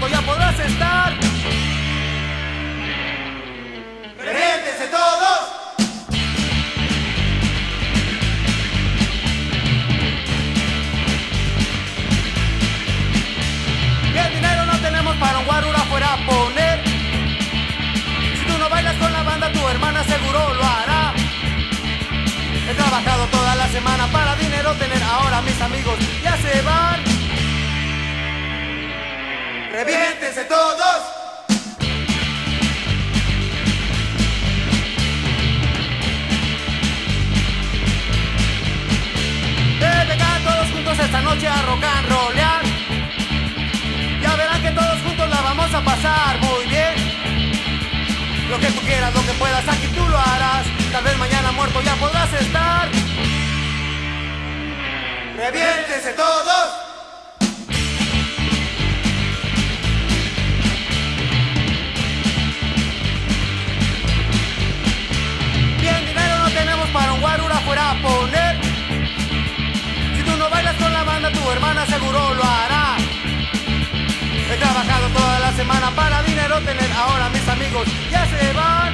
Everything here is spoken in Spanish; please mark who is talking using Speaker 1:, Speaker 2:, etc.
Speaker 1: muerto ya podrás estar.
Speaker 2: ¡Reviéntense todos!
Speaker 1: Y el dinero no tenemos para un guarura fuera a poner. Si tú no bailas con la banda, tu hermana seguro lo hará. He trabajado toda la semana para dinero tener. Ahora mis amigos ya se van.
Speaker 2: ¡Reviéntense todos!
Speaker 1: Vengan todos juntos esta noche a rock and rollear. Ya verán que todos juntos la vamos a pasar muy bien. Lo que tú quieras, lo que puedas, aquí tú lo harás. Tal vez mañana muerto ya podrás estar.
Speaker 2: ¡Reviéntense todos!
Speaker 1: Bien, dinero no tenemos para un guarura fuera a poner. Si tú no bailas con la banda, tu hermana seguro lo hará. He trabajado toda la semana para dinero tener. Ahora mis amigos ya se van.